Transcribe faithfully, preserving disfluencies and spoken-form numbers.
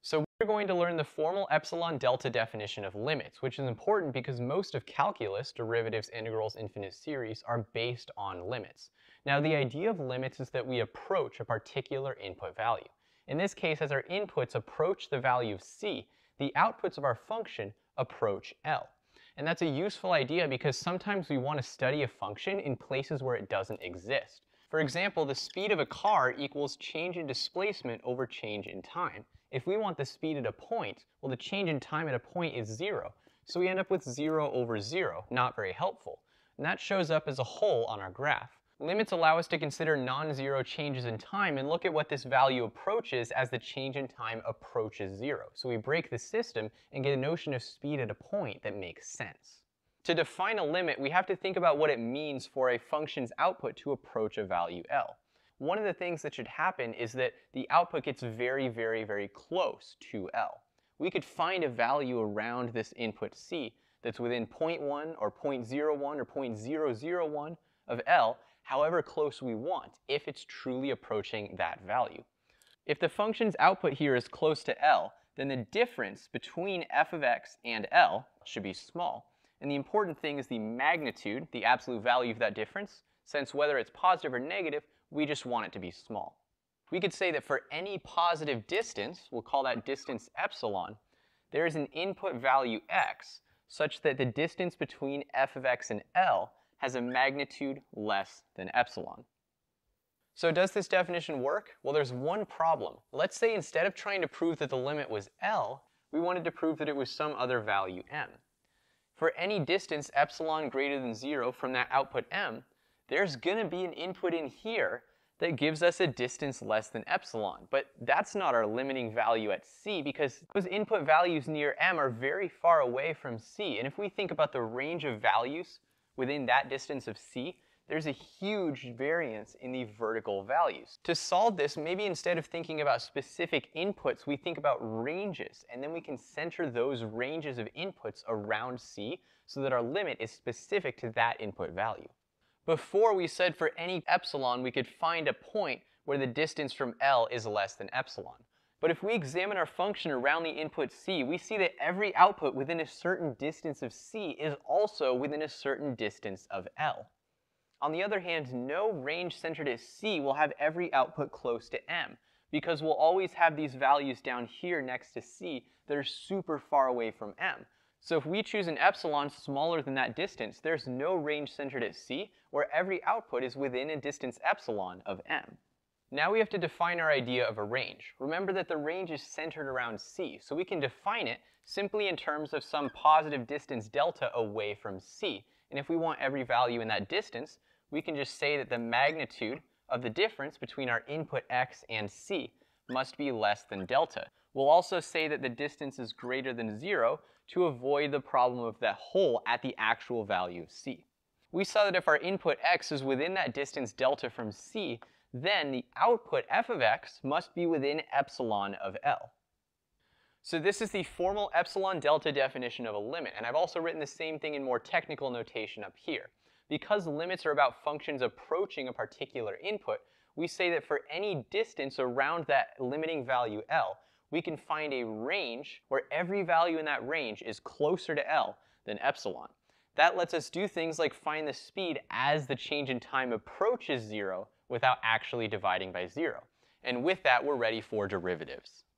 So we're going to learn the formal epsilon delta definition of limits, which is important because most of calculus, derivatives, integrals, infinite series, are based on limits. Now the idea of limits is that we approach a particular input value. In this case, as our inputs approach the value of c, the outputs of our function approach L. And that's a useful idea because sometimes we want to study a function in places where it doesn't exist. For example, the speed of a car equals change in displacement over change in time. If we want the speed at a point, well, the change in time at a point is zero. So we end up with zero over zero, not very helpful. And that shows up as a hole on our graph. Limits allow us to consider non-zero changes in time and look at what this value approaches as the change in time approaches zero. So we break the system and get a notion of speed at a point that makes sense. To define a limit, we have to think about what it means for a function's output to approach a value L. One of the things that should happen is that the output gets very, very, very close to L. We could find a value around this input c that's within zero point one or zero point zero one or zero point zero zero one of L, however close we want, if it's truly approaching that value. If the function's output here is close to L, then the difference between f of x and L should be small. And the important thing is the magnitude, the absolute value of that difference, since whether it's positive or negative, we just want it to be small. We could say that for any positive distance, we'll call that distance epsilon, there is an input value x such that the distance between f of x and L has a magnitude less than epsilon. So does this definition work? Well, there's one problem. Let's say instead of trying to prove that the limit was L, we wanted to prove that it was some other value m. For any distance epsilon greater than zero from that output m, there's going to be an input in here that gives us a distance less than epsilon. But that's not our limiting value at c because those input values near m are very far away from c. And if we think about the range of values within that distance of c, there's a huge variance in the vertical values. To solve this, maybe instead of thinking about specific inputs, we think about ranges, and then we can center those ranges of inputs around c so that our limit is specific to that input value. Before we said for any epsilon, we could find a point where the distance from L is less than epsilon. But if we examine our function around the input c, we see that every output within a certain distance of c is also within a certain distance of L. On the other hand, no range centered at c will have every output close to m, because we'll always have these values down here next to c that are super far away from m. So if we choose an epsilon smaller than that distance, there's no range centered at c where every output is within a distance epsilon of m. Now we have to define our idea of a range. Remember that the range is centered around c, so we can define it simply in terms of some positive distance delta away from c. And if we want every value in that distance, we can just say that the magnitude of the difference between our input x and c must be less than delta. We'll also say that the distance is greater than zero to avoid the problem of that hole at the actual value of c. We saw that if our input x is within that distance delta from c, then the output f of x must be within epsilon of L. So this is the formal epsilon delta definition of a limit, and I've also written the same thing in more technical notation up here. Because limits are about functions approaching a particular input, we say that for any distance around that limiting value L, we can find a range where every value in that range is closer to L than epsilon. That lets us do things like find the speed as the change in time approaches zero without actually dividing by zero. And with that, we're ready for derivatives.